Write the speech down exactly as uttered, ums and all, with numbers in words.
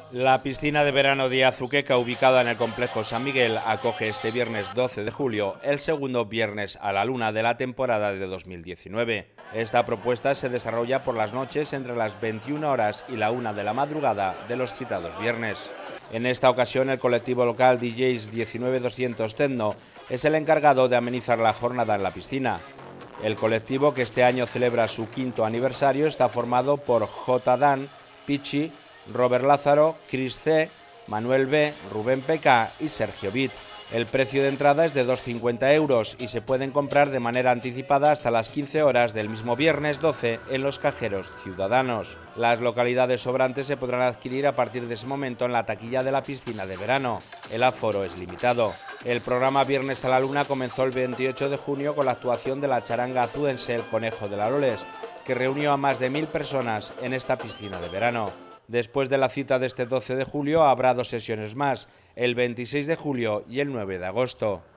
La piscina de verano de Azuqueca, ubicada en el complejo San Miguel, acoge este viernes doce de julio el segundo viernes a la luna de la temporada de dos mil diecinueve. Esta propuesta se desarrolla por las noches entre las veintiuna horas y la una de la madrugada de los citados viernes. En esta ocasión, el colectivo local D Js diecinueve doscientos Techno es el encargado de amenizar la jornada en la piscina. El colectivo, que este año celebra su quinto aniversario, está formado por J. Dan, Pichi, Robert Lázaro, Chris C, Manuel B, Rubén P K y Sergio Bit. El precio de entrada es de dos cincuenta euros y se pueden comprar de manera anticipada hasta las quince horas del mismo viernes doce en los cajeros ciudadanos. Las localidades sobrantes se podrán adquirir a partir de ese momento en la taquilla de la piscina de verano. El aforo es limitado. El programa Viernes a la Luna comenzó el veintiocho de junio con la actuación de la charanga azuense El Conejo de la Loles, que reunió a más de mil personas en esta piscina de verano. Después de la cita de este doce de julio habrá dos sesiones más, el veintiséis de julio y el nueve de agosto.